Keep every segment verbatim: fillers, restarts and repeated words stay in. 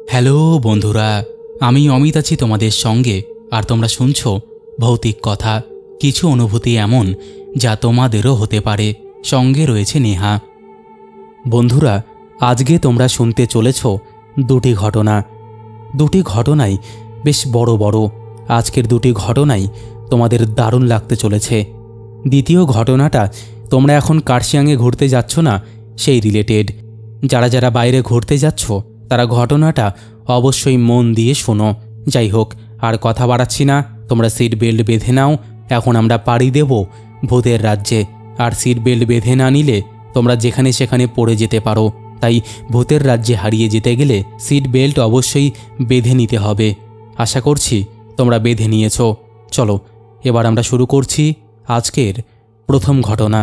Hello বন্ধুরা, আমি অমিত আছি তোমাদের সঙ্গে। আর তোমরা শুনছো ভৌতিক কথা, কিছু অনুভূতি এমন যা তোমাদেরও হতে পারে। সঙ্গে রয়েছে নেহা। বন্ধুরা, আজকে তোমরা শুনতে চলেছ দুটি ঘটনা। দুটি ঘটনাই বেশ বড় বড়। আজকের দুটি ঘটনাই তোমাদের দারুণ লাগতে চলেছে। দ্বিতীয় ঘটনাটা তোমরা এখন কার্শিয়াংয়ে ঘুরতে যাচ্ছ না, সেই রিলেটেড। যারা যারা বাইরে ঘুরতে যাচ্ছ তারা ঘটনাটা অবশ্যই মন দিয়ে শোনো। যাই হোক, আর কথা বাড়াচ্ছি না, তোমরা সিট বেল্ট বেঁধে নাও। এখন আমরা পাড়ি দেব ভূতের রাজ্যে। আর সিট বেল্ট বেঁধে না নিলে তোমরা যেখানে সেখানে পড়ে যেতে পারো। তাই ভূতের রাজ্যে হারিয়ে যেতে গেলে সিট বেল্ট অবশ্যই বেঁধে নিতে হবে। আশা করছি তোমরা বেঁধে নিয়েছো। চলো এবার আমরা শুরু করছি আজকের প্রথম ঘটনা।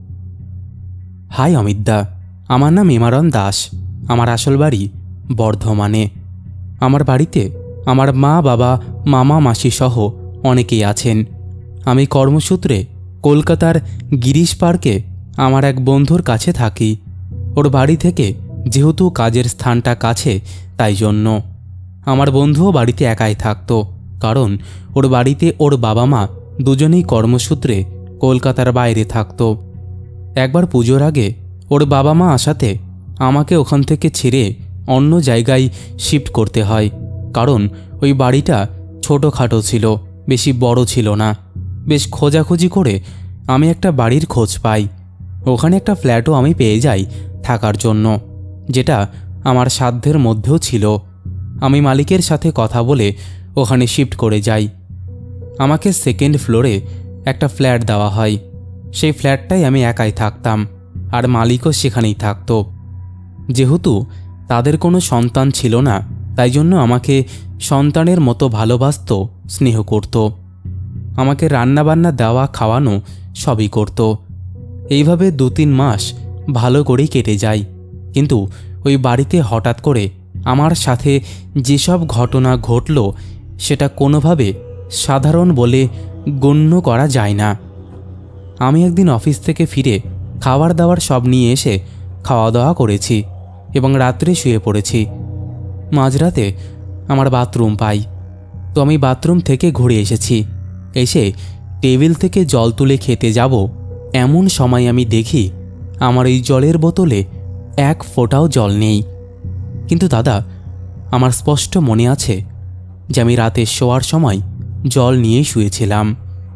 হাই অমিতদা, আমার নাম ইমারন দাস। আমার আসল বাড়ি বর্ধমানে। আমার বাড়িতে আমার মা, বাবা, মামা, মাসি সহ অনেকেই আছেন। আমি কর্মসূত্রে কলকাতার গিরিশ পার্কে আমার এক বন্ধুর কাছে থাকি। ওর বাড়ি থেকে যেহেতু কাজের স্থানটা কাছে, তাই জন্য আমার বন্ধুও বাড়িতে একাই থাকতো, কারণ ওর বাড়িতে ওর বাবা মা দুজনেই কর্মসূত্রে কলকাতার বাইরে থাকতো। একবার পুজোর আগে ওর বাবা মা আসাতে আমাকে ওখান থেকে ছেড়ে অন্য জায়গায় শিফট করতে হয়, কারণ ওই বাড়িটা ছোটোখাটো ছিল, বেশি বড় ছিল না। বেশ খোঁজাখুঁজি করে আমি একটা বাড়ির খোঁজ পাই। ওখানে একটা ফ্ল্যাটও আমি পেয়ে যাই থাকার জন্য, যেটা আমার সাধ্যের মধ্যেও ছিল। আমি মালিকের সাথে কথা বলে ওখানে শিফট করে যাই। আমাকে সেকেন্ড ফ্লোরে একটা ফ্ল্যাট দেওয়া হয়। সেই ফ্ল্যাটটাই আমি একাই থাকতাম, আর মালিকও সেখানেই থাকতো। যেহেতু তাদের কোনো সন্তান ছিল না, তাই জন্য আমাকে সন্তানের মতো ভালোবাসত, স্নেহ করত। আমাকে রান্নাবান্না দেওয়া, খাওয়ানো সবই করত। এইভাবে দু তিন মাস ভালো করেই কেটে যায়। কিন্তু ওই বাড়িতে হঠাৎ করে আমার সাথে যেসব ঘটনা ঘটল, সেটা কোনোভাবে সাধারণ বলে গণ্য করা যায় না। আমি একদিন অফিস থেকে ফিরে খাবার দাবার সব নিয়ে এসে খাওয়া দাওয়া করেছি এবং রাত্রে শুয়ে পড়েছি। মাঝরাতে আমার বাথরুম পাই, তো আমি বাথরুম থেকে ঘুরে এসেছি। এসে টেবিল থেকে জল তুলে খেতে যাব, এমন সময় আমি দেখি আমার এই জলের বোতলে এক ফোঁটাও জল নেই। কিন্তু দাদা, আমার স্পষ্ট মনে আছে যে আমি রাতে শোয়ার সময় জল নিয়েই শুয়েছিলাম।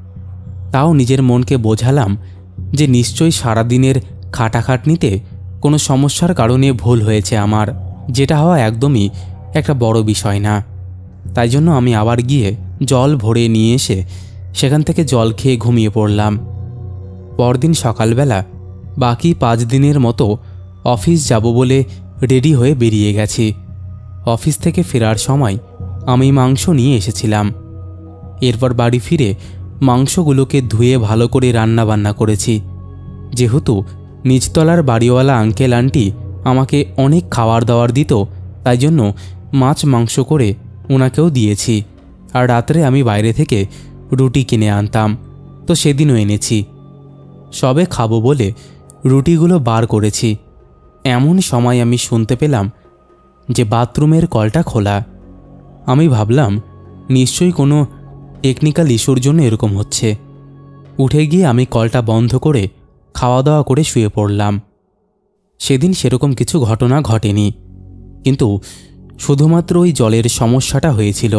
তাও নিজের মনকে বোঝালাম যে নিশ্চয়ই সারাদিনের খাটাখাটনিতে কোনো সমস্যার কারণে ভুল হয়েছে আমার, যেটা হওয়া একদমই একটা বড় বিষয় না। তাই জন্য আমি আবার গিয়ে জল ভরে নিয়ে এসে সেখান থেকে জল খেয়ে ঘুমিয়ে পড়লাম। পরদিন সকালবেলা বাকি পাঁচ দিনের মতো অফিস যাব বলে রেডি হয়ে বেরিয়ে গেছি। অফিস থেকে ফেরার সময় আমি মাংস নিয়ে এসেছিলাম। এরপর বাড়ি ফিরে মাংসগুলোকে ধুয়ে ভালো করে রান্না বান্না করেছি। যেহেতু নিচতলার বাড়িওয়ালা আঙ্কেল আন্টি আমাকে অনেক খাবার দাবার দিত, তাই জন্য মাছ মাংস করে ওনাকেও দিয়েছি। আর রাত্রে আমি বাইরে থেকে রুটি কিনে আনতাম, তো সেদিনও এনেছি। সবে খাবো বলে রুটিগুলো বার করেছি। এমন সময় আমি শুনতে পেলাম যে বাথরুমের কলটা খোলা। আমি ভাবলাম নিশ্চয়ই কোনো টেকনিক্যাল ইস্যুর জন্য এরকম হচ্ছে। উঠে গিয়ে আমি কলটা বন্ধ করে খাওয়া দাওয়া করে শুয়ে পড়লাম। সেদিন সেরকম কিছু ঘটনা ঘটেনি, কিন্তু শুধুমাত্র ওই জলের সমস্যাটা হয়েছিল।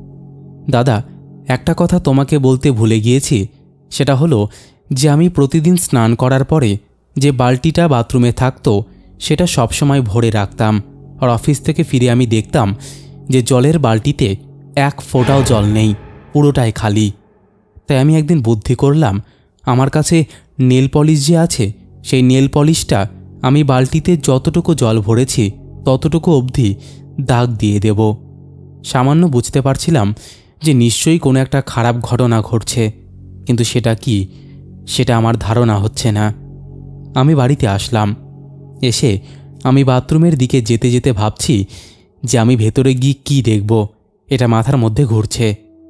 দাদা, একটা কথা তোমাকে বলতে ভুলে গিয়েছি, সেটা হলো যে আমি প্রতিদিন স্নান করার পরে যে বালতিটা বাথরুমে থাকতো, সেটা সবসময় ভরে রাখতাম। আর অফিস থেকে ফিরে আমি দেখতাম যে জলের বালতিতে এক ফোঁটাও জল নেই, পুরোটাই খালি। তাই আমি একদিন বুদ্ধি করলাম, আমার কাছে নেল পলিশ যে আছে, সেই নেল পলিশটা আমি বালতিতে যতটুকু জল ভরেছি ততটুকু অবধি দাগ দিয়ে দেব। সামান্য বুঝতে পারছিলাম যে নিশ্চয়ই কোনো একটা খারাপ ঘটনা ঘটছে, কিন্তু সেটা কি সেটা আমার ধারণা হচ্ছে না। আমি বাড়িতে আসলাম। এসে আমি বাথরুমের দিকে যেতে যেতে ভাবছি যে আমি ভেতরে গিয়ে কী দেখব, এটা মাথার মধ্যে ঘুরছে।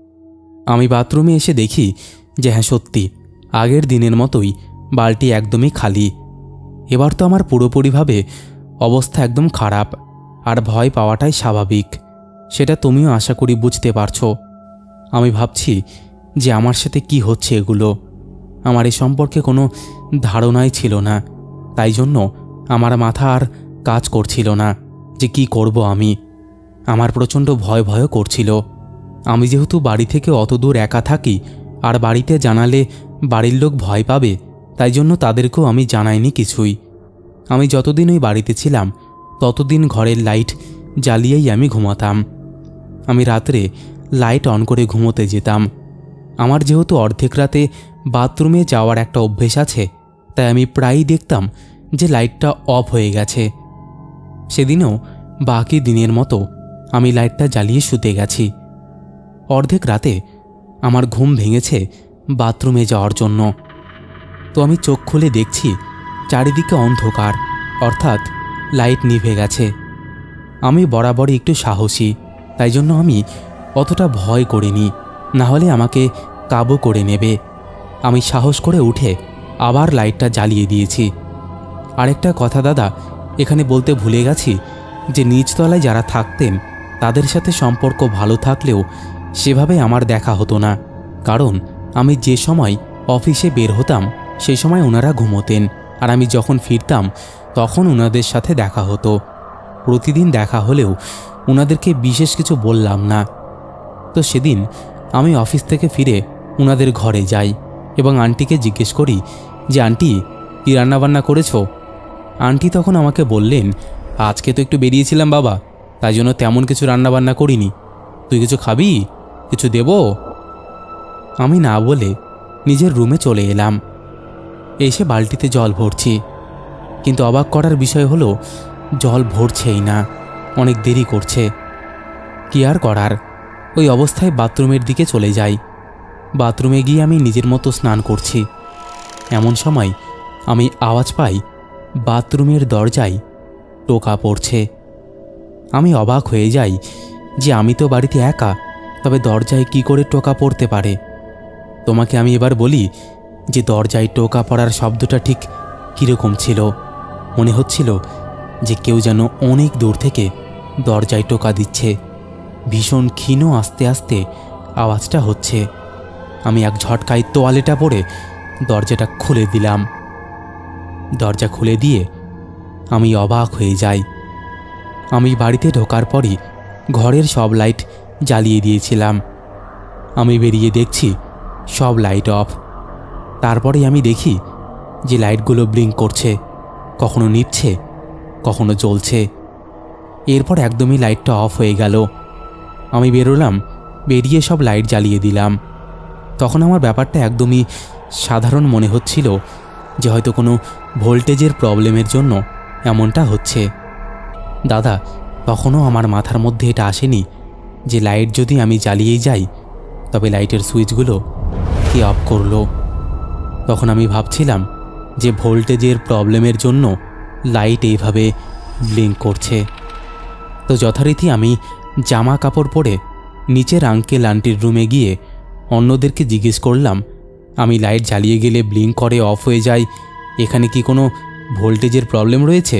আমি বাথরুমে এসে দেখি যে হ্যাঁ, সত্যি আগের দিনের মতোই বালতি একদমই খালি। এবার তো আমার পুরোপুরিভাবে অবস্থা একদম খারাপ। আর ভয় পাওয়াটাই স্বাভাবিক, সেটা তুমিও আশা করি বুঝতে পারছো। আমি ভাবছি যে আমার সাথে কি হচ্ছে এগুলো। আমার এ সম্পর্কে কোনো ধারণাই ছিল না, তাই জন্য আমার মাথা আর কাজ করছিল না যে কি করব আমি। আমার প্রচণ্ড ভয় ভয় করছিল। আমি যেহেতু বাড়ি থেকে অত দূর একা থাকি আর বাড়িতে জানালে বাড়ির লোক ভয় পাবে, তাই জন্য তাদেরকেও আমি জানাইনি কিছুই। আমি যতদিন ওই বাড়িতে ছিলাম ততদিন ঘরের লাইট জ্বালিয়েই আমি ঘুমাতাম। আমি রাত্রে লাইট অন করে ঘুমোতে যেতাম। আমার যেহেতু অর্ধেক রাতে বাথরুমে যাওয়ার একটা অভ্যেস আছে, তাই আমি প্রায়ই দেখতাম যে লাইটটা অফ হয়ে গেছে। সেদিনও বাকি দিনের মতো আমি লাইটটা জ্বালিয়ে শুতে গেছি। অর্ধেক রাতে আমার ঘুম ভেঙেছে বাথরুমে যাওয়ার জন্য। তো আমি চোখ খুলে দেখছি চারিদিকে অন্ধকার, অর্থাৎ লাইট নিভে গেছে। আমি বরাবরই একটু সাহসী, তাই জন্য আমি অতটা ভয় করিনি, না হলে আমাকে কাবু করে নেবে। আমি সাহস করে উঠে আবার লাইটটা জ্বালিয়ে দিয়েছি। আরেকটা কথা দাদা, এখানে বলতে ভুলে গেছি যে নিচতলায় যারা থাকতেন তাদের সাথে সম্পর্ক ভালো থাকলেও সেভাবে আমার দেখা হতো না, কারণ আমি যে সময় অফিসে বের হতাম সেই সময় ওনারা ঘুমোতেন, আর আমি যখন ফিরতাম তখন ওনাদের সাথে দেখা হতো। প্রতিদিন দেখা হলেও ওনাদেরকে বিশেষ কিছু বললাম না। তো সেদিন আমি অফিস থেকে ফিরে ওনাদের ঘরে যাই এবং আন্টিকে জিজ্ঞেস করি যে আন্টি, কী রান্নাবান্না করেছো? আন্টি তখন আমাকে বললেন, আজকে তো একটু বেরিয়েছিলাম বাবা, তাই জন্য তেমন কিছু রান্নাবান্না করিনি। তুই কিছু খাবি? কিছু দেব? আমি না বলে নিজের রুমে চলে এলাম। এসে বালতিতে জল ভরছি, কিন্তু অবাক করার বিষয় হলো জল ভরছেই না, অনেক দেরি করছে। কি আর করার, ওই অবস্থায় বাথরুমের দিকে চলে যাই। বাথরুমে গিয়ে আমি নিজের মতো স্নান করছি। এমন সময় আমি আওয়াজ পাই বাথরুমের দরজায় টোকা পড়ছে। আমি অবাক হয়ে যাই যে আমি তো বাড়িতে একা, তবে দরজায় কি করে টোকা পড়তে পারে। তোমাকে আমি এবার বলি যে দরজায় টোকা পড়ার শব্দটা ঠিক কীরকম ছিল। মনে হচ্ছিল যে কেউ যেন অনেক দূর থেকে দরজায় টোকা দিচ্ছে। ভীষণ ক্ষীণ আস্তে আস্তে আওয়াজটা হচ্ছে। আমি এক ঝটকায় তোয়ালেটা পরে দরজাটা খুলে দিলাম। দরজা খুলে দিয়ে আমি অবাক হয়ে যাই। আমি বাড়িতে ঢোকার পরই ঘরের সব লাইট জ্বালিয়ে দিয়েছিলাম। আমি বেরিয়ে দেখছি সব লাইট অফ। তারপরে আমি দেখি যে লাইটগুলো ব্লিঙ্ক করছে, কখনো নিভছে, কখনো জ্বলছে। এরপর একদমই লাইটটা অফ হয়ে গেল। আমি বেরোলাম, বেরিয়ে সব লাইট জ্বালিয়ে দিলাম। তখন আমার ব্যাপারটা একদমই সাধারণ মনে হচ্ছিল, যে হয়তো কোনো ভোল্টেজের প্রবলেমের জন্য এমনটা হচ্ছে। দাদা, তখনও আমার মাথার মধ্যে এটা আসেনি যে লাইট যদি আমি জ্বালিয়েই যাই তবে লাইটের সুইচগুলো কে অফ করলো। তখন আমি ভাবছিলাম যে ভোল্টেজের প্রবলেমের জন্য লাইট এইভাবে ব্লিঙ্ক করছে। তো যথারীতি আমি জামা কাপড় পরে নিচের আঙ্কেল আন্টির রুমে গিয়ে অন্যদেরকে জিজ্ঞেস করলাম, আমি লাইট জ্বালিয়ে গেলে ব্লিঙ্ক করে অফ হয়ে যায়, এখানে কি কোনো ভোল্টেজের প্রবলেম রয়েছে?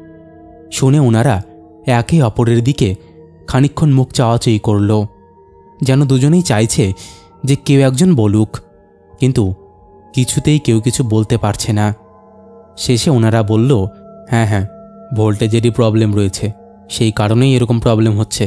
শুনে ওনারা একে অপরের দিকে খানিকক্ষণ মুখ চাওয়াচাই করল, যেন দুজনেই চাইছে যে কেউ একজন বলুক, কিন্তু কিছুতেই কেউ কিছু বলতে পারছে না। শেষে ওনারা বলল, হ্যাঁ হ্যাঁ ভোল্টেজেরই প্রবলেম রয়েছে, সেই কারণেই এরকম প্রবলেম হচ্ছে।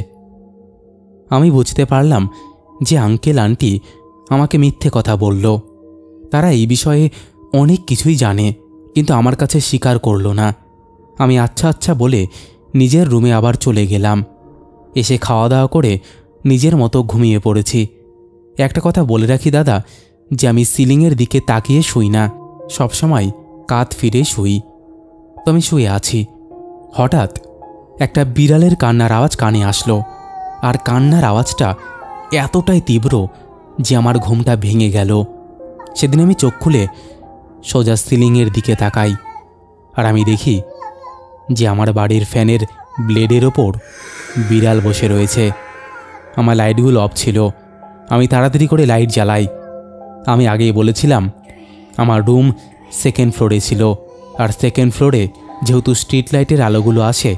আমি বুঝতে পারলাম যে আঙ্কেল আন্টি আমাকে মিথ্যে কথা বলল। তারা এই বিষয়ে অনেক কিছুই জানে, কিন্তু আমার কাছে স্বীকার করল না। আমি আচ্ছা আচ্ছা বলে নিজের রুমে আবার চলে গেলাম। এসে খাওয়া দাওয়া করে নিজের মতো ঘুমিয়ে পড়েছি। একটা কথা বলে রাখি দাদা, যে আমি সিলিংয়ের দিকে তাকিয়ে শুই না, সবসময় কাঁধ ফিরে শুই। তো আমি শুয়ে আছি, হঠাৎ একটা বিড়ালের কান্নার আওয়াজ কানে আসলো। আর কান্নার আওয়াজটা এতটাই তীব্র যে আমার ঘুমটা ভেঙে গেল। সেদিন আমি চোখ খুলে সোজা সিলিংয়ের দিকে তাকাই, আর আমি দেখি যে আমার বাড়ির ফ্যানের ব্লেডের ওপর বিড়াল বসে রয়েছে। আমার লাইটগুলো অফ ছিল। আমি তাড়াতাড়ি করে লাইট জ্বালাই। আমি আগেই বলেছিলাম আমার রুম সেকেন্ড ফ্লোরে ছিল, আর সেকেন্ড ফ্লোরে যেহেতু স্ট্রিট লাইটের আলোগুলো আসে,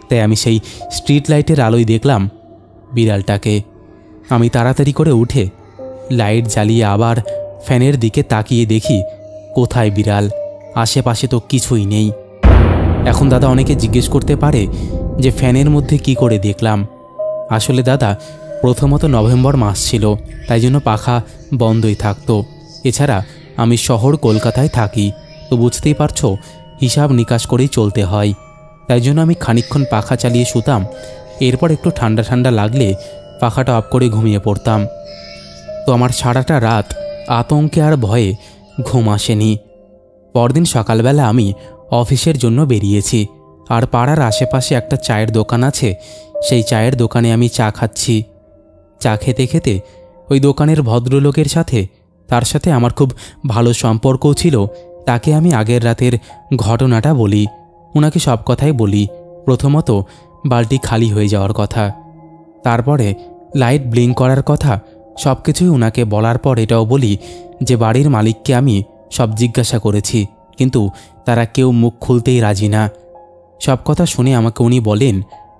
তাই আমি সেই স্ট্রিট লাইটের আলোয় দেখলাম বিড়ালটাকে। আমি তাড়াতাড়ি করে উঠে লাইট জ্বালিয়ে আবার ফ্যানের দিকে তাকিয়ে দেখি কোথায় বিড়াল, আশেপাশে তো কিছুই নেই। এখন দাদা অনেকে জিজ্ঞেস করতে পারে যে ফ্যানের মধ্যে কি করে দেখলাম। আসলে দাদা প্রথমত নভেম্বর মাস ছিল, তাই জন্য পাখা বন্ধই থাকতো। এছাড়া আমি শহর কলকাতায় থাকি, তো বুঝতেই পারছো হিসাব নিকাশ করেই চলতে হয়। তাই জন্য আমি খানিকক্ষণ পাখা চালিয়ে শুতাম, এরপর একটু ঠান্ডা ঠান্ডা লাগলে পাখাটা অফ করে ঘুমিয়ে পড়তাম। তো আমার সারাটা রাত আতঙ্কে আর ভয়ে ঘুম আসেনি। পরদিন সকালবেলা আমি অফিসের জন্য বেরিয়েছি, আর পাড়ার আশেপাশে একটা চায়ের দোকান আছে, সেই চায়ের দোকানে আমি চা খাচ্ছি। চা খেতে খেতে ওই দোকানের ভদ্রলোকের সাথে, তার সাথে আমার খুব ভালো সম্পর্কও ছিল, তাকে আমি আগের রাতের ঘটনাটা বলি। ওনাকে সব কথাই বলি। প্রথমত বালতি খালি হয়ে যাওয়ার কথা, তারপরে লাইট ব্লিঙ্ক করার কথা, সব কিছুই ওনাকে বলার পর এটাও বলি যে বাড়ির মালিককে আমি সব জিজ্ঞাসা করেছি, কিন্তু তারা কেউ মুখ খুলতেই রাজি না। সব কথা শুনে আমাকে উনি বলেন,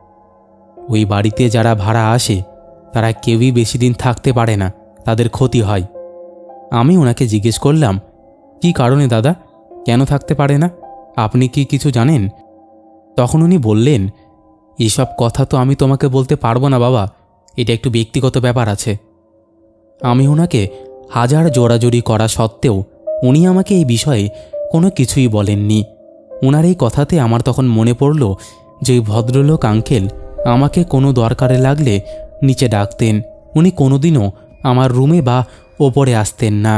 ওই বাড়িতে যারা ভাড়া আসে তারা কেউই বেশি দিন থাকতে পারে না, তাদের ক্ষতি হয়। আমি ওনাকে জিজ্ঞেস করলাম, কি কারণে দাদা, কেন থাকতে পারে না, আপনি কি কিছু জানেন? তখন উনি বললেন, এসব কথা তো আমি তোমাকে বলতে পারবো না বাবা, এটা একটু ব্যক্তিগত ব্যাপার আছে। আমি ওনাকে হাজার জোরাজুরি করা সত্ত্বেও উনি আমাকে এই বিষয়ে কোনো কিছুই বলেননি। ওনার এই কথাতে আমার তখন মনে পড়ল যে ওই ভদ্রলোক আঙ্কেল আমাকে কোনো দরকারে লাগলে নিচে ডাকতেন, উনি কোনোদিনও আমার রুমে বা ওপরে আসতেন না।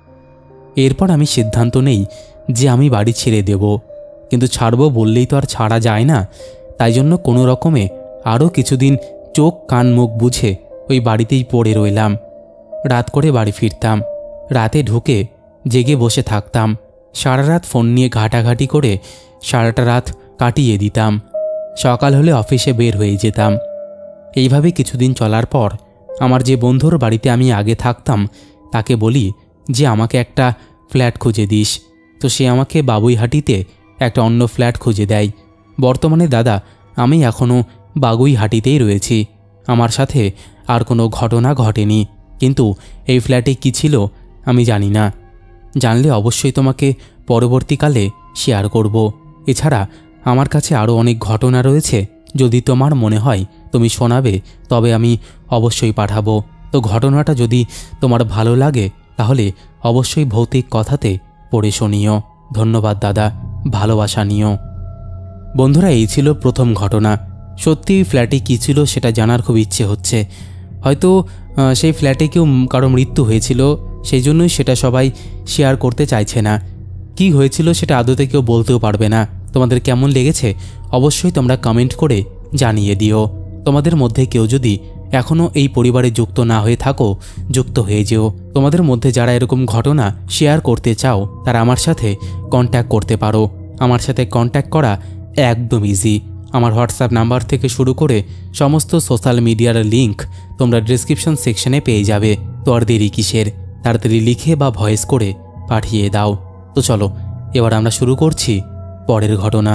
এরপর আমি সিদ্ধান্ত নেই যে আমি বাড়ি ছেড়ে দেব, কিন্তু ছাড়বো বললেই তো আর ছাড়া যায় না। তাই জন্য কোনো রকমে আরও কিছুদিন চোখ কান মুখ বুঝে ওই বাড়িতেই পড়ে রইলাম। রাত করে বাড়ি ফিরতাম, রাতে ঢুকে জেগে বসে থাকতাম, সারা রাত ফোন নিয়ে ঘাটাঘাটি করে সারাটা রাত কাটিয়ে দিতাম। সকাল হলে অফিসে বের হয়ে যেতাম। এইভাবে কিছুদিন চলার পর আমার যে বন্ধুর বাড়িতে আমি আগে থাকতাম তাকে বলি যে আমাকে একটা ফ্ল্যাট খুঁজে দিস। তো সে আমাকে বাবুইহাটিতে একটা অন্য ফ্ল্যাট খুঁজে দেয়। বর্তমানে দাদা আমি এখনও বাগুইহাটিতেই রয়েছি, আমার সাথে আর কোনো ঘটনা ঘটেনি, কিন্তু এই ফ্ল্যাটে কী ছিল আমি জানি না। জানলে অবশ্যই তোমাকে পরবর্তীকালে শেয়ার করব। এছাড়া আমার কাছে আরও অনেক ঘটনা রয়েছে, যদি তোমার মনে হয় তুমি শোনাবে তবে আমি অবশ্যই পাঠাবো। তো ঘটনাটা যদি তোমার ভালো লাগে তাহলে অবশ্যই ভৌতিক কথাতে পড়ে শুনিও। ধন্যবাদ দাদা, ভালোবাসা নিও। বন্ধুরা, এই ছিল প্রথম ঘটনা। সত্যি এই ফ্ল্যাটে কী ছিল সেটা জানার খুব ইচ্ছে হচ্ছে। হয়তো সেই ফ্ল্যাটে কেউ কারো মৃত্যু হয়েছিল, সেই জন্যই সেটা সবাই শেয়ার করতে চাইছে না। কি হয়েছিল সেটা আদতে কেউ বলতেও পারবে না। তোমাদের কেমন লেগেছে অবশ্যই তোমরা কমেন্ট করে জানিয়ে দিও। তোমাদের মধ্যে কেউ যদি এখনও এই পরিবারে যুক্ত না হয়ে থাকো, যুক্ত হয়ে যেও। তোমাদের মধ্যে যারা এরকম ঘটনা শেয়ার করতে চাও তারা আমার সাথে কন্ট্যাক্ট করতে পারো। আমার সাথে কন্ট্যাক্ট করা একদম ইজি। আমার হোয়াটসঅ্যাপ নাম্বার থেকে শুরু করে সমস্ত সোশ্যাল মিডিয়ার লিঙ্ক তোমরা ডেসক্রিপশন সেকশনে পেয়ে যাবে। তো আর দেরি কিসের, তাড়াতাড়ি লিখে বা ভয়েস করে পাঠিয়ে দাও। তো চলো এবার আমরা শুরু করছি পরের ঘটনা।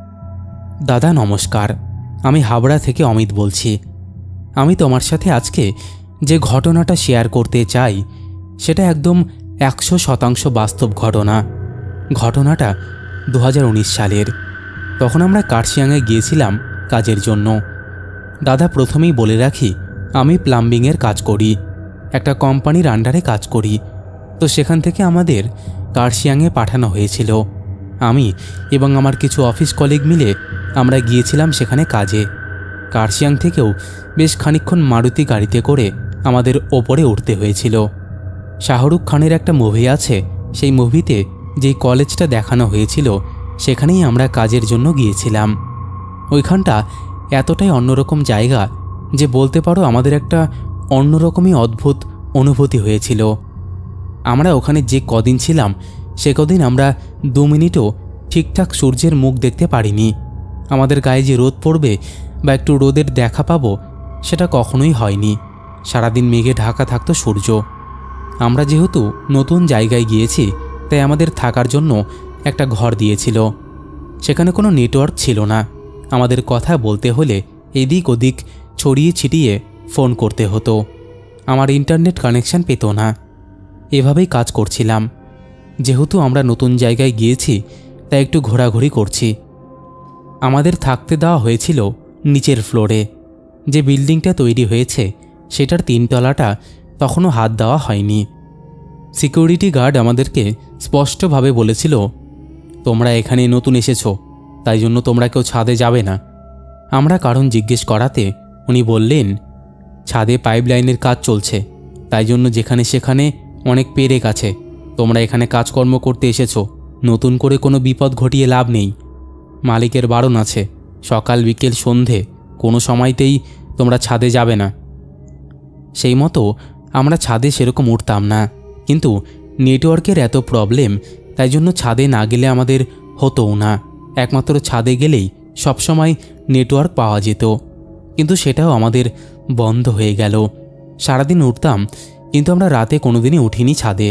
দাদা নমস্কার, আমি হাবড়া থেকে অমিত বলছি। আমি তোমার সাথে আজকে যে ঘটনাটা শেয়ার করতে চাই সেটা একদম একশো শতাংশ বাস্তব ঘটনা। ঘটনাটা দু হাজার উনিশ সালের। তখন আমরা কার্শিয়াংয়ে গিয়েছিলাম কাজের জন্য। দাদা প্রথমেই বলে রাখি, আমি প্লাম্বিংয়ের কাজ করি, একটা কোম্পানির আন্ডারে কাজ করি। তো সেখান থেকে আমাদের কার্শিয়াংয়ে পাঠানো হয়েছিল। আমি এবং আমার কিছু অফিস কলিগ মিলে আমরা গিয়েছিলাম সেখানে কাজে। কার্শিয়াং থেকেও বেশ খানিকক্ষণ মারুতি গাড়িতে করে আমাদের ওপরে উঠতে হয়েছিল। শাহরুখ খানের একটা মুভি আছে, সেই মুভিতে যেই কলেজটা দেখানো হয়েছিল সেখানেই আমরা কাজের জন্য গিয়েছিলাম। ওইখানটা এতটাই অন্যরকম জায়গা যে বলতে পারো আমাদের একটা অন্যরকমই অদ্ভুত অনুভূতি হয়েছিল। আমরা ওখানে যে কদিন ছিলাম সে কদিন আমরা দু মিনিটও ঠিকঠাক সূর্যের মুখ দেখতে পারিনি। আমাদের গায়ে যে রোদ পড়বে বা একটু রোদের দেখা পাবো সেটা কখনোই হয়নি। সারাদিন মেঘে ঢাকা থাকতো সূর্য। আমরা যেহেতু নতুন জায়গায় গিয়েছি তাই আমাদের থাকার জন্য একটা ঘর দিয়েছিল। সেখানে কোনো নেটওয়ার্ক ছিল না। আমাদের কথা বলতে হলে এদিক ওদিক ছড়িয়ে ছিটিয়ে ফোন করতে হতো। আমার ইন্টারনেট কানেকশন পেত না। এভাবেই কাজ করছিলাম। যেহেতু আমরা নতুন জায়গায় গিয়েছি তাই একটু ঘোরাঘুরি করছি। আমাদের থাকতে দেওয়া হয়েছিল নিচের ফ্লোরে। যে বিল্ডিংটা তৈরি হয়েছে সেটার তিনতলাটা তখনও হাত দেওয়া হয়নি। সিকিউরিটি গার্ড আমাদেরকে স্পষ্টভাবে বলেছিল, তোমরা এখানে নতুন এসেছো, তাই জন্য তোমরা কেউ ছাদে যাবে না। আমরা কারণ জিজ্ঞেস করাতে উনি বললেন, ছাদে পাইপলাইনের কাজ চলছে, তাই জন্য যেখানে সেখানে অনেক পেরেক আছে। তোমরা এখানে কাজকর্ম করতে এসেছো, নতুন করে কোনো বিপদ ঘটিয়ে লাভ নেই। মালিকের বারণ আছে, সকাল বিকেল সন্ধে কোনো সময়তেই তোমরা ছাদে যাবে না। সেই মতো আমরা ছাদে সেরকম উঠতাম না, কিন্তু নেটওয়ার্কের এত প্রবলেম, তাই জন্য ছাদে না গেলে আমাদের হতোও না। একমাত্র ছাদে গেলেই সবসময় নেটওয়ার্ক পাওয়া যেত, কিন্তু সেটাও আমাদের বন্ধ হয়ে গেল। সারাদিন উঠতাম, কিন্তু আমরা রাতে কোনোদিনই উঠিনি ছাদে।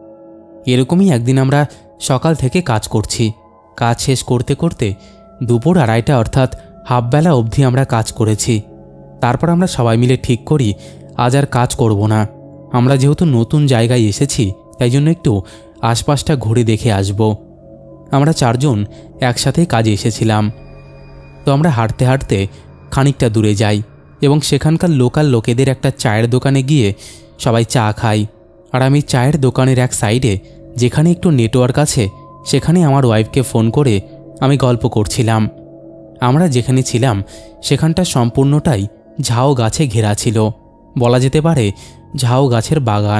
এরকমই একদিন আমরা সকাল থেকে কাজ করছি। কাজ শেষ করতে করতে দুপুর আড়াইটা অর্থাৎ হাফবেলা অবধি আমরা কাজ করেছি। তারপর আমরা সবাই মিলে ঠিক করি আজ আর কাজ করব না। আমরা যেহেতু নতুন জায়গায় এসেছি তাই জন্য একটু আশপাশটা ঘুরে দেখে আসব। আমরা চারজন একসাথেই কাজে এসেছিলাম। তো আমরা হাঁটতে হাঁটতে খানিকটা দূরে যাই এবং সেখানকার লোকাল লোকেদের একটা চায়ের দোকানে গিয়ে সবাই চা খাই। আর আমি চায়ের দোকানের এক সাইডে যেখানে একটু নেটওয়ার্ক আছে সেখানে আমার ওয়াইফকে ফোন করে আমি গল্প করছিলাম। আমরা যেখানে ছিলাম সেখানটা সম্পূর্ণটাই ঝাউ গাছে ঘেরা ছিল। বলা যেতে পারে ঝাউ গাছের বাগান।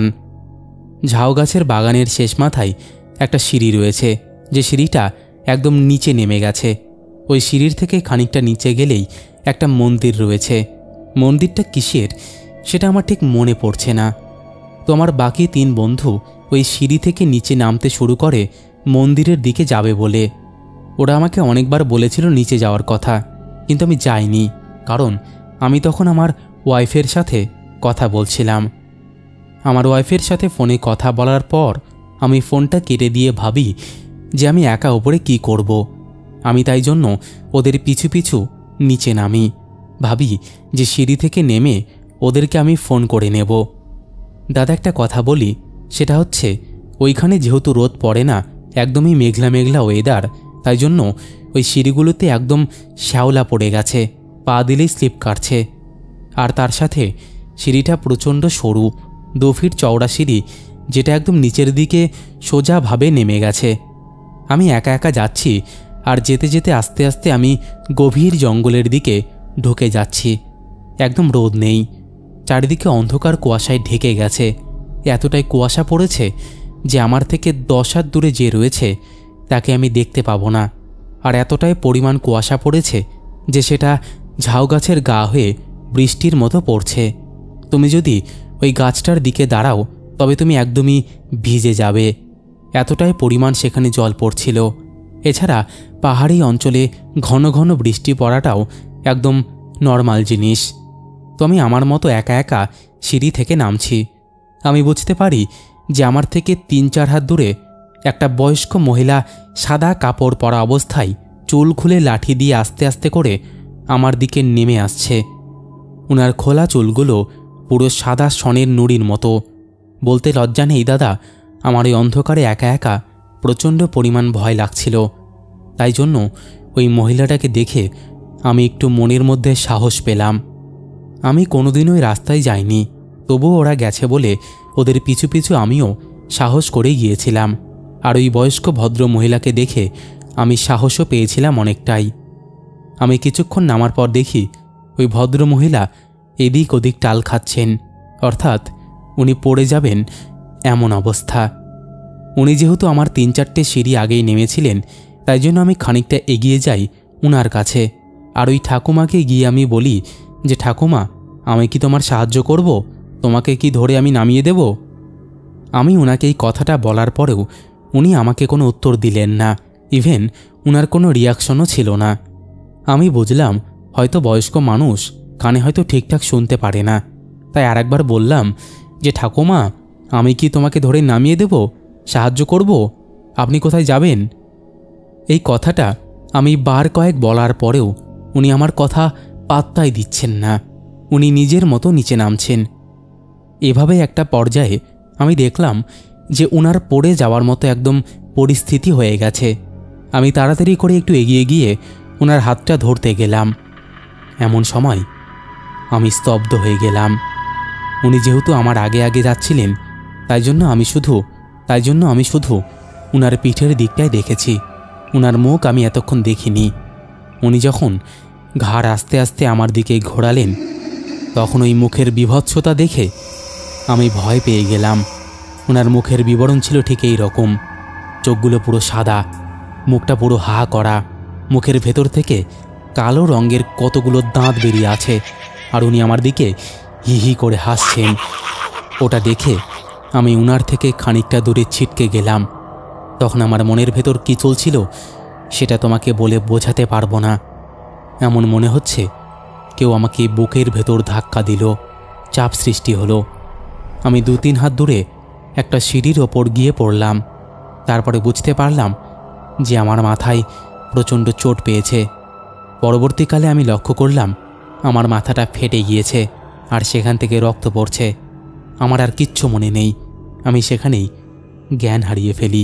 ঝাউ গাছের বাগানের শেষ মাথায় একটা সিঁড়ি রয়েছে, যে সিঁড়িটা একদম নিচে নেমে গেছে। ওই সিঁড়ির থেকে খানিকটা নিচে গেলেই একটা মন্দির রয়েছে। মন্দিরটা কিসের সেটা আমার ঠিক মনে পড়ছে না। তো আমার বাকি তিন বন্ধু ওই সিঁড়ি থেকে নিচে নামতে শুরু করে মন্দিরের দিকে যাবে বলে। ওরা আমাকে অনেকবার বলেছিল নিচে যাওয়ার কথা, কিন্তু আমি যাইনি, কারণ আমি তখন আমার ওয়াইফের সাথে কথা বলছিলাম। আমার ওয়াইফের সাথে ফোনে কথা বলার পর আমি ফোনটা কেটে দিয়ে ভাবি যে আমি একা ওপরে কি করব। আমি তাই জন্য ওদের পিছু পিছু নিচে নামি। ভাবি যে সিঁড়ি থেকে নেমে ওদেরকে আমি ফোন করে নেব। দাদা, একটা কথা বলি, সেটা হচ্ছে ওইখানে যেহেতু রোদ পড়ে না, একদমই মেঘলা মেঘলা ওয়েদার, তাই জন্য ওই সিঁড়িগুলোতে একদম শ্যাওলা পড়ে গেছে, পা দিলেই স্লিপ কাটছে। আর তার সাথে সিঁড়িটা প্রচণ্ড সরু, দু ফিট চওড়া সিঁড়ি, যেটা একদম নিচের দিকে সোজাভাবে নেমে গেছে। আমি একা একা যাচ্ছি, আর যেতে যেতে আস্তে আস্তে আমি গভীর জঙ্গলের দিকে ঢুকে যাচ্ছি। একদম রোদ নেই, চারিদিকে অন্ধকার কুয়াশায় ঢেকে গেছে। এতটাই কুয়াশা পড়েছে যে আমার থেকে দশ হাত দূরে যে রয়েছে তাকে আমি দেখতে পাবো না। আর এতটাই পরিমাণ কুয়াশা পড়েছে যে সেটা ঝাউ গাছের গা হয়ে বৃষ্টির মতো পড়ছে। তুমি যদি ওই গাছটার দিকে দাঁড়াও তবে তুমি একদমই ভিজে যাবে, এতটাই পরিমাণ সেখানে জল পড়ছিল। এছাড়া পাহাড়ি অঞ্চলে ঘন ঘন বৃষ্টি পড়াটাও একদম নর্মাল জিনিস। তো আমি আমার মতো একা একা সিঁড়ি থেকে নামছি। আমি বুঝতে পারি যে আমার থেকে তিন চার হাত দূরে একটা বয়স্ক মহিলা সাদা কাপড় পরা অবস্থায় চুল খুলে লাঠি দিয়ে আস্তে আস্তে করে আমার দিকে নেমে আসছে। ওনার খোলা চুলগুলো পুরো সাদা সনের নুড়ির মতো। বলতে লজ্জা নেই দাদা, আমার ওই অন্ধকারে একা একা প্রচণ্ড পরিমাণ ভয় লাগছিল। তাই জন্য ওই মহিলাটাকে দেখে আমি একটু মনের মধ্যে সাহস পেলাম। আমি কোনোদিন ওই রাস্তায় যাইনি, তবুও ওরা গেছে বলে ওদের পিছু পিছু আমিও সাহস করে গিয়েছিলাম। আর ওই বয়স্ক ভদ্র মহিলাকে দেখে আমি সাহসও পেয়েছিলাম অনেকটাই। আমি কিছুক্ষণ নামার পর দেখি ওই ভদ্র মহিলা এদিক ওদিক টাল খাচ্ছেন, অর্থাৎ উনি পড়ে যাবেন এমন অবস্থা। উনি যেহেতু আমার তিন চারটে সিঁড়ি আগেই নেমেছিলেন, তাই জন্য আমি খানিকটা এগিয়ে যাই উনার কাছে। আর ওই ঠাকুমাকে গিয়ে আমি বলি যে, ঠাকুমা, আমি কি তোমার সাহায্য করব? তোমাকে কি ধরে আমি নামিয়ে দেব? আমি ওনাকে এই কথাটা বলার পরেও উনি আমাকে কোনো উত্তর দিলেন না, ইভেন উনার কোনো রিয়াকশনও ছিল না। আমি বুঝলাম হয়তো বয়স্ক মানুষ, কানে হয়তো ঠিকঠাক শুনতে পারে না। তাই আরেকবার বললাম যে, ঠাকুমা, আমি কি তোমাকে ধরে নামিয়ে দেব? সাহায্য করব? আপনি কোথায় যাবেন? এই কথাটা আমি বার কয়েক বলার পরেও উনি আমার কথা পাত্তাই দিচ্ছেন না। উনি নিজের মতো নিচে নামছেন। এভাবে একটা পর্যায়ে আমি দেখলাম যে উনার পড়ে যাওয়ার মতো একদম পরিস্থিতি হয়ে গেছে। আমি তাড়াতাড়ি করে একটু এগিয়ে গিয়ে ওনার হাতটা ধরতে গেলাম। এমন সময় আমি স্তব্ধ হয়ে গেলাম। উনি যেহেতু আমার আগে আগে যাচ্ছিলেন, তাই জন্য আমি শুধু তাই জন্য আমি শুধু উনার পিঠের দিকটাই দেখেছি। উনার মুখ আমি এতক্ষণ দেখিনি। উনি যখন ঘাড় আস্তে আস্তে আমার দিকে ঘোরালেন, তখন ওই মুখের বিভৎসতা দেখে আমি ভয় পেয়ে গেলাম। ওনার মুখের বিবরণ ছিল ঠিক এই রকম। চোখগুলো পুরো সাদা, মুখটা পুরো হা করা, মুখের ভেতর থেকে কালো রঙের কতগুলো দাঁত বেরিয়ে আছে, আর উনি আমার দিকে হি হি করে হাসছেন। ওটা দেখে আমি উনার থেকে খানিকটা দূরে ছিটকে গেলাম। তখন আমার মনের ভেতর কী চলছিল সেটা তোমাকে বলে বোঝাতে পারবো না। এমন মনে হচ্ছে কেউ আমাকে বুকের ভেতর ধাক্কা দিল, চাপ সৃষ্টি হলো। আমি দু তিন হাত দূরে একটা সিঁড়ির ওপর গিয়ে পড়লাম। তারপরে বুঝতে পারলাম যে আমার মাথায় প্রচণ্ড চোট পেয়েছে। পরবর্তীকালে আমি লক্ষ্য করলাম আমার মাথাটা ফেটে গিয়েছে, আর সেখান থেকে রক্ত পড়ছে। আমার আর কিচ্ছু মনে নেই। আমি সেখানেই জ্ঞান হারিয়ে ফেলি।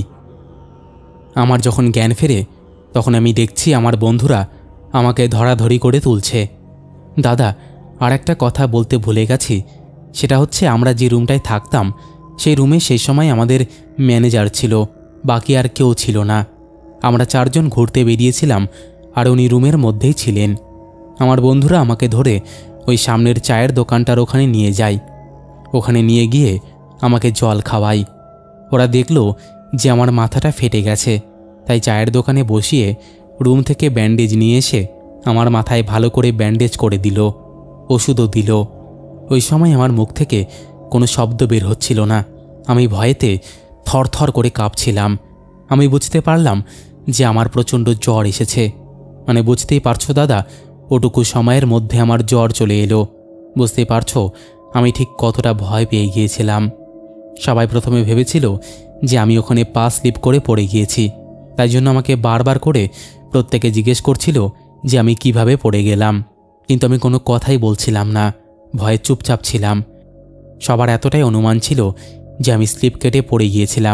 আমার যখন জ্ঞান ফেরে, তখন আমি দেখছি আমার বন্ধুরা আমাকে ধরাধরি করে তুলছে। দাদা, আর একটা কথা বলতে ভুলে গেছি, সেটা হচ্ছে আমরা যে রুমটায় থাকতাম, সেই রুমে সেই সময় আমাদের ম্যানেজার ছিল, বাকি আর কেউ ছিল না। আমরা চারজন ঘুরতে বেরিয়েছিলাম, আর উনি রুমের মধ্যেই ছিলেন। আমার বন্ধুরা আমাকে ধরে ওই সামনের চায়ের দোকানটার ওখানে নিয়ে যায়। ওখানে নিয়ে গিয়ে আমাকে জল খাওয়াই। ওরা দেখলো যে আমার মাথাটা ফেটে গেছে, তাই চায়ের দোকানে বসিয়ে রুম থেকে ব্যান্ডেজ নিয়ে এসে আমার মাথায় ভালো করে ব্যান্ডেজ করে দিল, ওষুধও দিল। ওই সময় আমার মুখ থেকে কোনো শব্দ বের হচ্ছিল না। আমি ভয়েতে থরথর করে কাঁপছিলাম। আমি বুঝতে পারলাম যে আমার প্রচণ্ড জ্বর এসেছে। মানে বুঝতেই পারছো দাদা, ওটুকু সময়ের মধ্যে আমার জ্বর চলে এলো। বুঝতেই পারছো আমি ঠিক কতটা ভয় পেয়ে গিয়েছিলাম। সবাই প্রথমে ভেবেছিল যে আমি ওখানে পা স্লিপ করে পড়ে গিয়েছি, তাই জন্য আমাকে বারবার করে প্রত্যেকে জিজ্ঞেস করছিল যে আমি কিভাবে পড়ে গেলাম। কিন্তু আমি কোনো কথাই বলছিলাম না, ভয়ে চুপচাপ ছিলাম। সবার এতটাই অনুমান ছিল যে আমি স্লিপ কেটে পড়ে গিয়েছিলাম।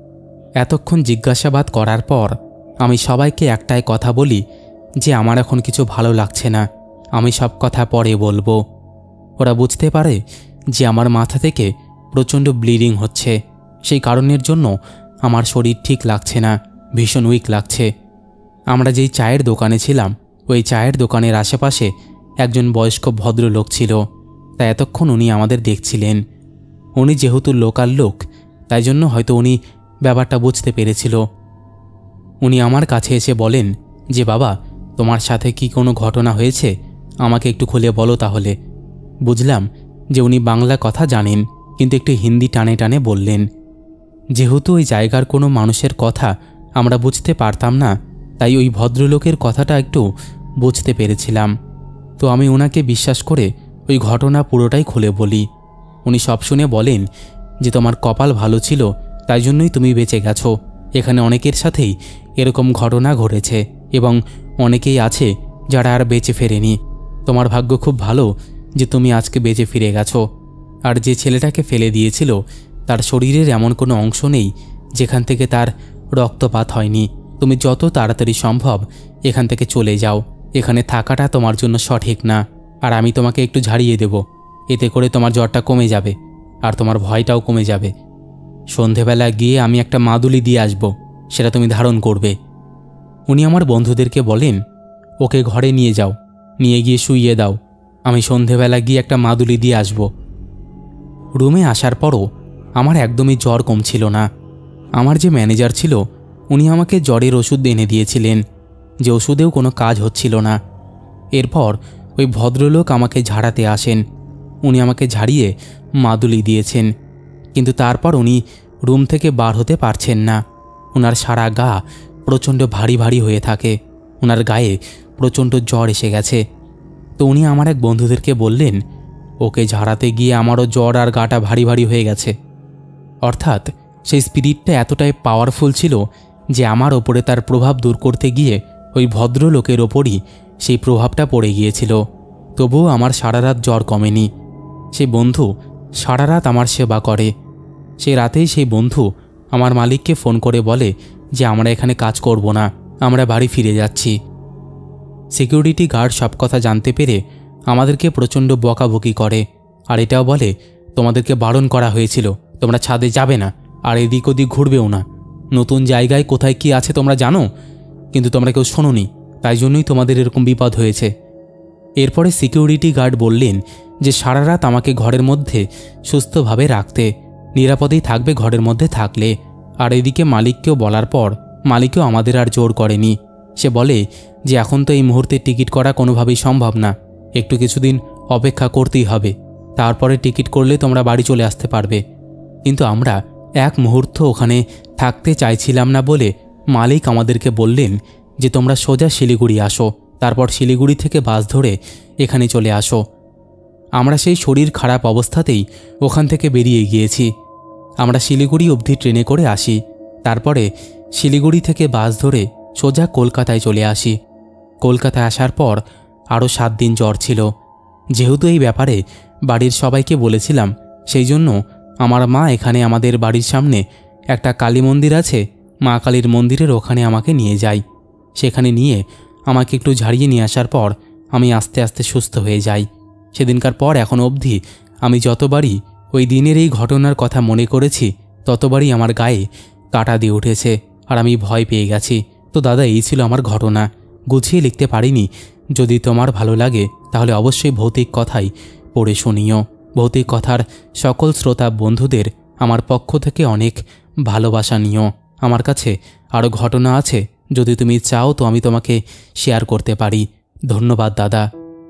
এতক্ষণ জিজ্ঞাসাবাদ করার পর আমি সবাইকে একটাই কথা বলি যে আমার এখন কিছু ভালো লাগছে না, আমি সব কথা পরে বলবো। ওরা বুঝতে পারে যে আমার মাথা থেকে প্রচণ্ড ব্লিডিং হচ্ছে। সেই কারণের জন্য আমার শরীর ঠিক লাগছে না, ভীষণ উইক লাগছে। আমরা যেই চায়ের দোকানে ছিলাম, ওই চায়ের দোকানের আশেপাশে একজন বয়স্ক ভদ্রলোক ছিল। তাই এতক্ষণ উনি আমাদের দেখছিলেন। উনি যেহেতু লোকাল লোক, তাই জন্য হয়তো উনি ব্যাপারটা বুঝতে পেরেছিল। উনি আমার কাছে এসে বলেন যে বাবা, তোমার সাথে কি কোনো ঘটনা হয়েছে? আমাকে একটু খুলে বলো তাহলে। বুঝলাম যে উনি বাংলা কথা জানেন, কিন্তু একটু হিন্দি টানে টানে বললেন। যেহেতু ওই জায়গার কোনো মানুষের কথা আমরা বুঝতে পারতাম না, তাই ওই ভদ্রলোকের কথাটা একটু বুঝতে পেরেছিলাম। তো আমি ওনাকে বিশ্বাস করে ওই ঘটনা পুরোটাই খুলে বলি। উনি সব শুনে বলেন যে তোমার কপাল ভালো ছিল, তাই জন্যই তুমি বেঁচে গেছো। এখানে অনেকের সাথেই এরকম ঘটনা ঘটেছে এবং অনেকেই আছে যারা আর বেঁচে ফেরেনি। তোমার ভাগ্য খুব ভালো যে তুমি আজকে বেঁচে ফিরে গেছো। আর যে ছেলেটাকে ফেলে দিয়েছিল, তার শরীরের এমন কোনো অংশ নেই যেখান থেকে তার রক্তপাত হয়নি। তুমি যত তাড়াতাড়ি সম্ভব এখান থেকে চলে যাও। এখানে থাকাটা তোমার জন্য সঠিক না। আর আমি তোমাকে একটু ঝাড়িয়ে দেব, এতে করে তোমার জ্বরটা কমে যাবে আর তোমার ভয়টাও কমে যাবে। সন্ধেবেলা গিয়ে আমি একটা মাদুলি দিয়ে আসব, সেটা তুমি ধারণ করবে। উনি আমার বন্ধুদেরকে বলেন, ওকে ঘরে নিয়ে যাও, নিয়ে গিয়ে শুইয়ে দাও। আমি সন্ধেবেলা গিয়ে একটা মাদুলি দিয়ে আসব। রুমে আসার পরও আমার একদমই জ্বর কমছিল না। আমার যে ম্যানেজার ছিল, উনি আমাকে জ্বরের ওষুধ এনে দিয়েছিলেন, যে ওষুধেও কোনো কাজ হচ্ছিল না। এরপর ওই ভদ্রলোক আমাকে ঝাড়াতে আসেন। উনি আমাকে ঝাড়িয়ে মাদুলি দিয়েছেন, কিন্তু তারপর উনি রুম থেকে বার হতে পারছেন না। ওনার সারা গা প্রচণ্ড ভারী ভারী হয়ে থাকে। ওনার গায়ে প্রচণ্ড জ্বর এসে গেছে। তো উনি আমার এক বন্ধুদেরকে বললেন, ওকে ঝাড়াতে গিয়ে আমারও জ্বর আর গাটা ভারী ভারী হয়ে গেছে। অর্থাৎ সেই স্পিরিটটা এতটাই পাওয়ারফুল ছিল যে আমার ওপরে তার প্রভাব দূর করতে গিয়ে ওই ভদ্রলোকের ওপরই সেই প্রভাবটা পড়ে গিয়েছিল। তবুও আমার সারা রাত জ্বর কমেনি। সেই বন্ধু সারা রাত আমার সেবা করে। সেই রাতেই সেই বন্ধু আমার মালিককে ফোন করে বলে যে আমরা এখানে কাজ করব না, আমরা বাড়ি ফিরে যাচ্ছি। সিকিউরিটি গার্ড সব কথা জানতে পেরে আমাদেরকে প্রচণ্ড বকাবকি করে, আর এটাও বলে তোমাদেরকে বারণ করা হয়েছিল, তোমরা ছাদে যাবে না, আর এদিক ওদিক ঘুরবেও না। নতুন জায়গায় কোথায় কি আছে তোমরা জানো, কিন্তু তোমরা কেউ শোনোনি, তাই জন্যই তোমাদের এরকম বিপদ হয়েছে। এরপরে সিকিউরিটি গার্ড বললেন যে সারা রাত আমাকে ঘরের মধ্যে সুস্থভাবে রাখতে, নিরাপদেই থাকবে ঘরের মধ্যে থাকলে। আর এদিকে মালিককেও বলার পর মালিকও আমাদের আর জোর করেনি। সে বলে যে এখন তো এই মুহূর্তে টিকিট করা কোনোভাবেই সম্ভব না, একটু কিছুদিন অপেক্ষা করতেই হবে, তারপরে টিকিট করলে তোমরা বাড়ি চলে আসতে পারবে। কিন্তু আমরা এক মুহূর্ত ওখানে থাকতে চাইছিলাম না বলে মালিক আমাদেরকে বললেন যে তোমরা সোজা শিলিগুড়ি আসো, তারপর শিলিগুড়ি থেকে বাস ধরে এখানে চলে আসো। আমরা সেই শরীর খারাপ অবস্থাতেই ওখান থেকে বেরিয়ে গিয়েছি। আমরা শিলিগুড়ি অবধি ট্রেনে করে আসি, তারপরে শিলিগুড়ি থেকে বাস ধরে সোজা কলকাতায় চলে আসি। কলকাতায় আসার পর আরও সাত দিন জ্বর ছিল। যেহেতু এই ব্যাপারে বাড়ির সবাইকে বলেছিলাম, সেই জন্য আমার মা এখানে আমাদের বাড়ির সামনে একটা কালী মন্দির আছে, মা কালীর মন্দিরের ওখানে আমাকে নিয়ে যায়। সেখানে নিয়ে আমাকে একটু ঝাড়িয়ে নিয়ে আসার পর আমি আস্তে আস্তে সুস্থ হয়ে যাই। সেদিনকার পর এখন অবধি আমি যতবারই ওই দিনের এই ঘটনার কথা মনে করেছি, ততবারই আমার গায়ে কাঁটা দিয়ে উঠেছে আর আমি ভয় পেয়ে গেছি। তো দাদা, এই ছিল আমার ঘটনা। গুছিয়ে লিখতে পারিনি। যদি তোমার ভালো লাগে তাহলে অবশ্যই ভৌতিক কথাই পড়ে শুনিও। ভৌতিক কথার সকল শ্রোতা বন্ধুদের আমার পক্ষ থেকে অনেক ভালোবাসা নিও। আমার কাছে আরও ঘটনা আছে, যদি তুমি চাও তো আমি তোমাকে শেয়ার করতে পারি। ধন্যবাদ দাদা।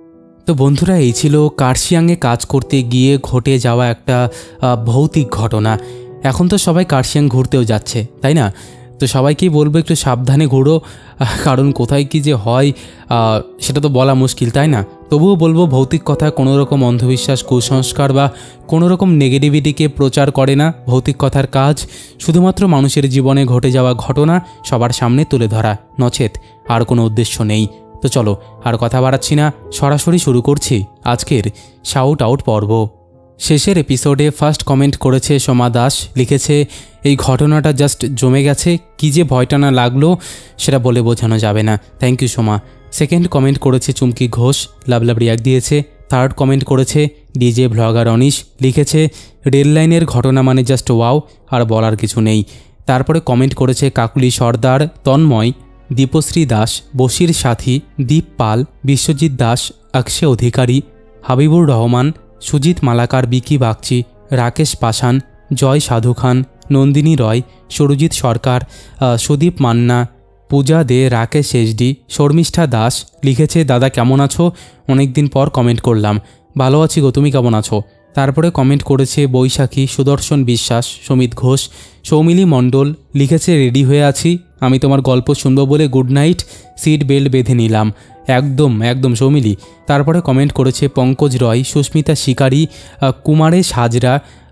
তো বন্ধুরা, এই ছিল কার্শিয়াংয়ে কাজ করতে গিয়ে ঘটে যাওয়া একটা ভৌতিক ঘটনা। এখন তো সবাই কার্শিয়াং ঘুরতেও যাচ্ছে, তাই না? তো সবাইকেই বলবো একটু সাবধানে ঘুরো, কারণ কোথায় কি যে হয় সেটা তো বলা মুশকিল, তাই না? তবুও বলবো ভৌতিক কথা কোনো রকম অন্ধবিশ্বাস, কুসংস্কার বা কোনো রকম নেগেটিভিটিকে প্রচার করে না। ভৌতিক কথার কাজ শুধুমাত্র মানুষের জীবনে ঘটে যাওয়া ঘটনা সবার সামনে তুলে ধরা, নচেত আর কোনো উদ্দেশ্য নেই। তো চলো আর কথা বাড়াচ্ছি না, সরাসরি শুরু করছি আজকের শাউট আউট পর্ব। শেষের এপিসোডে ফার্স্ট কমেন্ট করেছে সোমা দাস, লিখেছে এই ঘটনাটা জাস্ট জমে গেছে, কী যে ভয়টা না লাগলো সেটা বলে বোঝানো যাবে না। Thank you Soma. Second comment করেছে Chumki Ghosh, love love react দিয়েছে। থার্ড কমেন্ট করেছে ডিজে ভ্লগার অনিশ, লিখেছে রেল লাইনের ঘটনা মানে জাস্ট ওয়াও, আর বলার কিছু নেই। তারপরে কমেন্ট করেছে কাকুলি সর্দার, তন্ময়, দীপশ্রী দাস, বশির সাথী, দীপ পাল, বিশ্বজিৎ দাস, অক্ষে অধিকারী, হাবিবুর রহমান, সুজিত মালাকার, বিকি বাগচি, রাকেশ পাশান, জয় সাধু খান, নন্দিনী রয়, সুরজিৎ সরকার, সুদীপ মান্না, পূজা দে, রাকেশ এসডি, শর্মিষ্ঠা দাস লিখেছে দাদা কেমন আছো, অনেক দিন পর কমেন্ট করলাম, ভালো আছি গো, তুমি কেমন আছো? তারপরে কমেন্ট করেছে বৈশাখী, সুদর্শন বিশ্বাস, সমিত ঘোষ, সৌমিলি মণ্ডল লিখেছে রেডি হয়ে আছি, আমি তোমার গল্প শুনবো বলে গুড নাইট, সিট বেল্ট বেঁধে নিলাম। একদম একদম সৌমিলি। তারপরে কমেন্ট করেছে পঙ্কজ রয়, সুস্মিতা শিকারী, কুমারেশ হাজরা,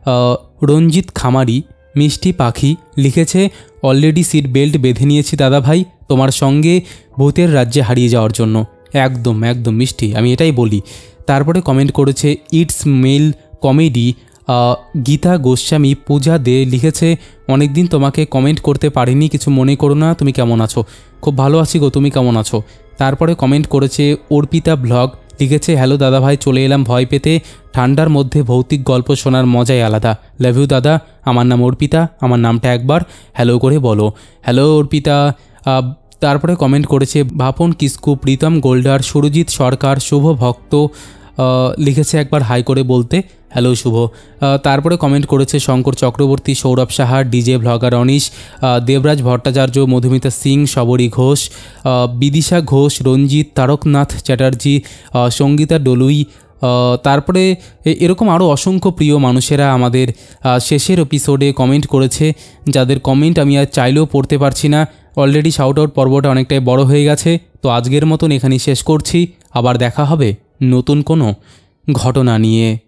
রঞ্জিত খামারি, মিষ্টি পাখি লিখেছে অলরেডি সিট বেল্ট বেঁধে নিয়েছি দাদা ভাই, তোমার সঙ্গে ভূতের রাজ্যে হারিয়ে যাওয়ার জন্য। একদম একদম মিষ্টি, আমি এটাই বলি। তারপরে কমেন্ট করেছে it's male comedy, Gita Goswami, Puja De লিখেছে অনেক দিন তোমাকে কমেন্ট করতে পারিনি, কিছু মনে করো না, তুমি কেমন আছো? খুব ভালো আছি গো, তুমি কেমন আছো? তারপরে কমেন্ট করেছে অর্পিতা ব্লগ, লিখেছে হ্যালো দাদা ভাই, চলে এলাম ভয় পেতে, ঠান্ডার মধ্যে ভৌতিক গল্প শোনার মজাই আলাদা, লাভ ইউ দাদা, আমার নাম অর্পিতা, আমার নামটা একবার হ্যালো করে বলো। হ্যালো অর্পিতা। তারপরে কমেন্ট করেছে ভাপন কিস্কু, প্রীতম গোল্ডার, সুরজিৎ সরকার, শুভ ভক্ত লিখেছে একবার হাই করে বলতে, হ্যালো শুভ। তারপরে কমেন্ট করেছে শঙ্কর চক্রবর্তী, সৌরভ সাহা, ডিজে ভ্লগার অনিশ, দেবরাজ ভট্টাচার্য, মধুমিতা সিং, শবরী ঘোষ, বিদিশা ঘোষ, রঞ্জিত, তারকনাথ চ্যাটার্জি, সঙ্গীতা ডলুই। তারপরে এরকম আরও অসংখ্য প্রিয় মানুষেরা আমাদের শেষের এপিসোডে কমেন্ট করেছে, যাদের কমেন্ট আমি আর চাইলেও পড়তে পারছি না। অলরেডি শাউট আউট পর্বটা অনেকটাই বড় হয়ে গেছে, তো আজকের মতন এখানেই শেষ করছি। আবার দেখা হবে নতুন কোনো ঘটনা নিয়ে।